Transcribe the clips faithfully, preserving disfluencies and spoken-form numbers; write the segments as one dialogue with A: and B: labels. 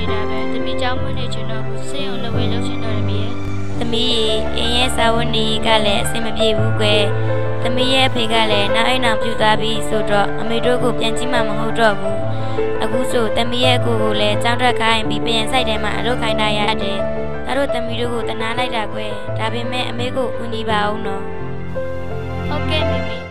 A: တာပဲတမီကြောင်းမနေချင်တော့ဘူးစိတ်အောင်လုပ်ဝဲလုပ်ချင်တော့တယ်မီးရဲ့သမီးအင်းရဲ့စာဝန်ဒီကလည်းအဆင်မပြေဘူးကွယ်သမီးရဲ့ဖေကလည်းနောက်အိမ်အောင်ပြူသွားပြီးဆိုတော့အမေတို့ကိုပြန်ကြည့်မှမဟုတ်တော့ဘူးအခုဆိုသမီးရဲ့ကိုကိုလည်းကြောင်းထွက်ခိုင်းပြီးပြန်ဆိုင်ထဲမှာအလုပ်ခိုင်းတာရတယ်ဒါတို့သမီးတို့ကိုတနာလိုက်တာကွယ်ဒါပေမဲ့အမေကိုကူညီပါအောင်နော်ဟုတ်ကဲ့မိမိ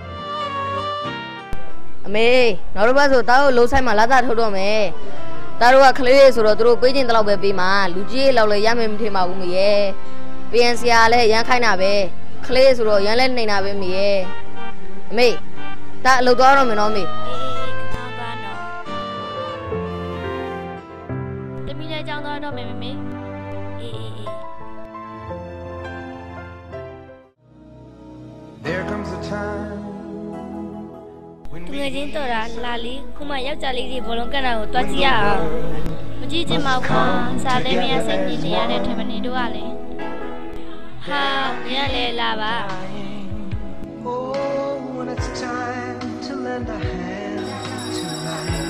B: အမေနောက်တစ်ပတ်ဆိုတားကိုလုံးဆိုင်မှာလာတာထုတ်တော့မယ်တားတို့ကကလေးတွေဆိုတော့သူတို့ပေးခြင်းတလောက်ပဲပေးမှာလူကြီးတွေလောက်လည်းရမယ်မထင်ပါဘူးမရဲ့ပြန်စရာလည်းရမ်းခိုင်းတာပဲကလေးဆိုတော့ရမ်းလည်းနေတာပဲမရဲ့အမေတားအလုပ်သွားတော့မယ်နော်မေ
A: အေးကောင်းပါနော်တမီးလည်းကြောင်းသွားတော့မယ်မမေအေးအေးအေး
C: There comes a time
A: သူငယ်ချင်းတော်တာလာလီခုမှယောက်ျားလေးတွေဘောလုံးကန်တာကိုတွားကြည့်ရအောင်မကြည့်ချင်ပါဘူးစားလဲမရစိတ်ညစ်နေရတဲ့ထမနေတို့ကလည်းဟာညလည်းလာပါ
C: Oh when it's time to lend a hand tonight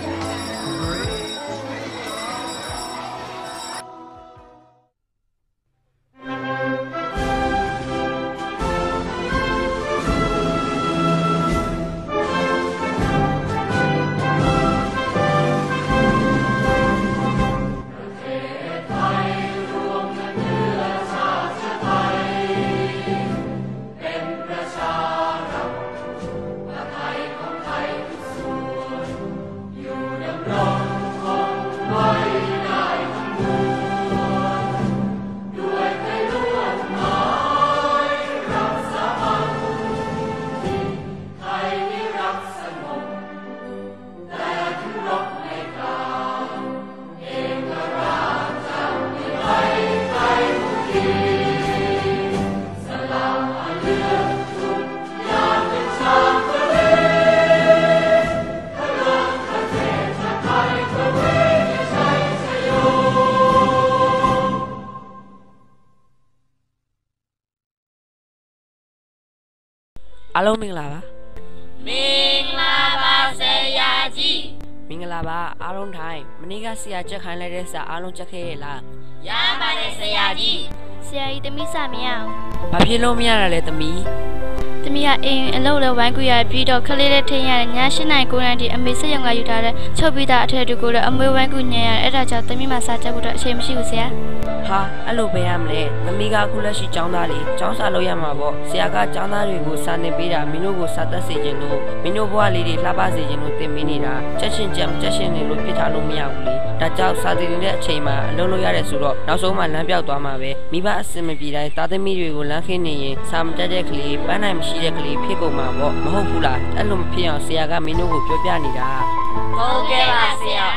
D: အားလုံးမင်္ဂလာပါ
A: မင်္ဂလာပါဆရာကြီး
D: မင်္ဂလာပါအားလုံးထိုင်မနေ့ကဆရာချက်ခိုင်းလိုက်တဲ့စာအားလုံးချက်ခဲ့ရဲ့လား
A: ရပါတယ်ဆရာကြီးဆရာကြီးတမီးစာမရအောင်
D: ဘာဖြစ်လို့မရတာလဲတမီး
A: တမီးကအိမ်အလုပ်လည်းဝိုင်းကူရပြီးတော့ခလေးလေးထင်းရတယ်ည၈နာရီ၉နာရီအမေစက်ရုံကယူထားတဲ့ချုပ်ပြီးသားအထက်တွေကိုလည်းအမွေးဝိုင်းကူညံရတယ်အဲ့ဒါကြောင့်တမီးမှာစာချက်ဖို့တော့အချိန်မရှိဘူးဆရာ
D: ဟာအဲ့လိုပဲရမလဲသမီးကအခုလက်ရှိကျောင်းသားလေးကျောင်းစာလုပ်ရမှာပေါ့ဆရာကကျောင်းသားတွေကိုစာသင်ပေးတာမင်းတို့ကိုစာသက်စေခြင်းလို့မင်းတို့ဘဝလေးတွေလှပစေခြင်းလို့သင်ပေးနေတာချက်ချင်းကြံချက်ချင်းနေလို့ပြစ်ထားလို့မရဘူးလေဒါကြောင့်စာသင်နေတဲ့အချိန်မှာအလုပ်လုပ်ရတယ်ဆိုတော့နောက်ဆုံးမှလမ်းပြောက်သွားမှာပဲမိဘအဆင်မပြေတိုင်းသားသမီးတွေကိုလမ်းခင်းနေရင်စာမတက်တဲ့ကလေးပန်းနိုင်မရှိတဲ့ကလေးဖြစ်ကုန်မှာပေါ့မဟုတ်ဘူးလားအဲ့လိုမဖြစ်အောင်ဆရာကမင်းတို့ကိုပြောပြနေတာ
A: ဟုတ်ကဲ့ပါဆရာ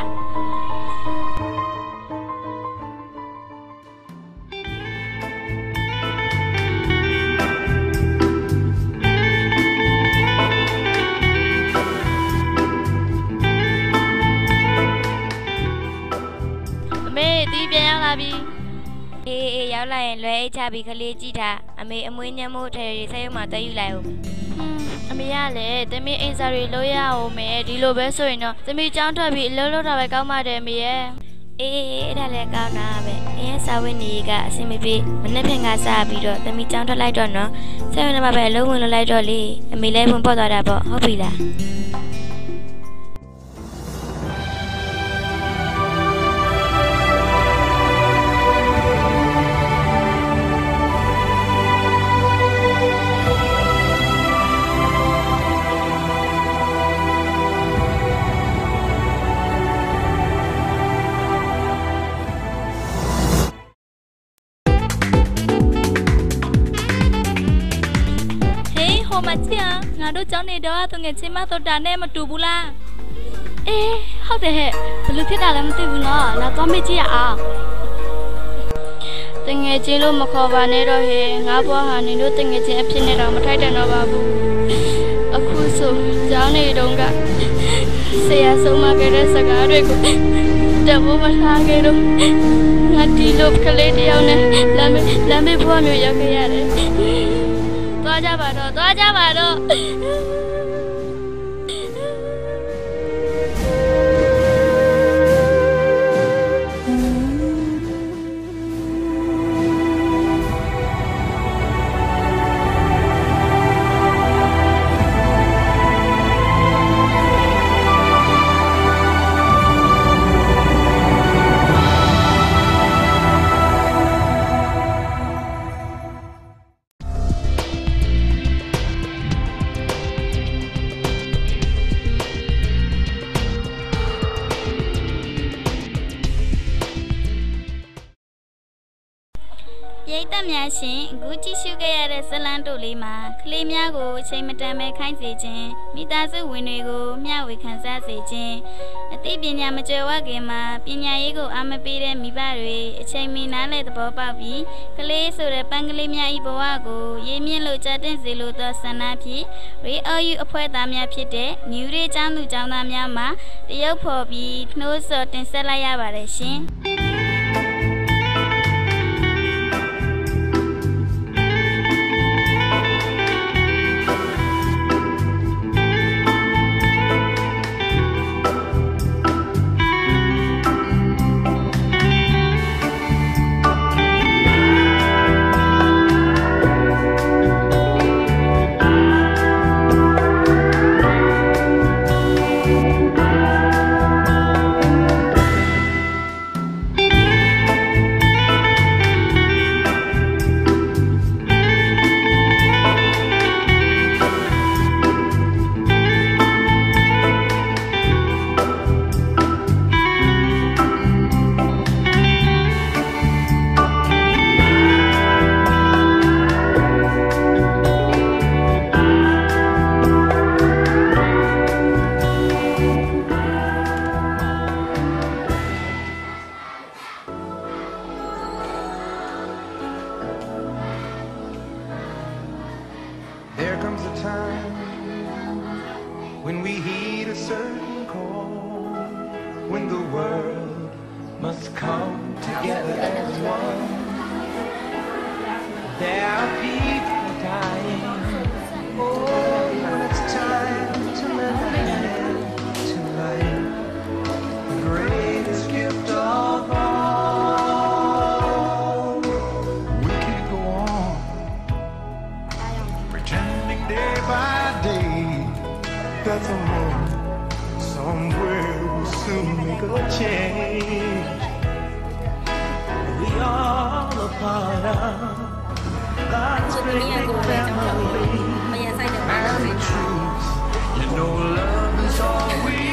A: အေးအေးရောက်လာရင်လွယ်အိတ်ချပြီးခလေးကြည့်တာအမေအမွေးညမ်းမို့ထဲရီဆက်ရုံမှာတက်ယူလိုက်ဦးအမေရလည်းတမီးအိမ်စာတွေလုပ်ရအောင်မယ်ဒီလိုပဲဆိုရင်တော့တမီးကြောင်းထွက်ပြီးအလုပ်လုပ်တာပဲကောင်းပါတယ်အမေရဲ့အေးအေးအဲ့ဒါလည်းကောင်းတာပဲအင်းစာဝတ်နေကအဆင်မပြေမနေ့ဖြန်ကစပြီးတော့တမီးကြောင်းထွက်လိုက်တော့နော်ဆက်ရုံထဲမှာပဲအလုပ်ဝင်လုပ်လိုက်တော့လေအမေလည်းဝင်ပေါ်သွားတာပေါ့ဟုတ်ပြီလားမချင်ငါတို့ကျောင်းနေတော့သူငယ်ချင်းမတော်တာနဲ့မတူဘူးလားအေးဟုတ်တယ်ဟဲ့ဘယ်လိုဖြစ်တာလဲမသိဘူးနော်လာသွားမေးကြည့်ရအောင်တငယ်ချင်းလို့မခေါ်ပါနဲ့တော့ဟဲ့ငါဘွားဟာနင်တို့တငယ်ချင်းအဖြစ်နဲ့တော့မထိုက်တန်တော့ပါဘူးအခုဆိုကျောင်းနေတုန်းကဆရာဆုံးမခဲ့တဲ့စကားတွေကိုတဘောမထားခဲ့တော့ငါဒီလိုကလေးတယောက်နဲ့လမ်းလမ်းမေးဘွားမျိုးရောက်ခဲ့ရတယ်သွားကြပါတော့သွားကြပါတော့
E: င
A: ရိတ်သက်များရှင်အခုကြည့်ရှုခဲ့ရတဲ့ဇလံတို့လေးမှာကလေးများကိုအချိန်မတန်ပဲခိုင်းစေခြင်းမိသားစုဝင်တွေကိုမျှဝေခံစားစေခြင်းအသိပညာမကြွယ်ဝခင်မှာပညာရေးကိုအားမပေးတဲ့မိဘတွေအချိန်မီနားလည်သဘောပေါက်ပြီးကလေးဆိုတဲ့ပန်းကလေးများဤဘဝကိုရည်မြင့်လို့ကြတင်စေလိုသောဆန္ဒဖြင့်ရေအော်ယူအဖွဲ့သားများဖြစ်တဲ့နယူးရေးကျောင်းသူကျောင်းသားများမှာတရုပ်ဖော်ပြီးနှိုးဆော်တင်ဆက်လိုက်ရပါတယ်ရှင်
C: There comes a time when we heed a certain call, when the world must come together as one. There are people dying. Oh, when it's time to lend a hand to life, the greatest gift of all. We can't go on pretending day by day that someone somewhere will soon make a change. We all a part of God's great big family. And the truth, you know, love is all we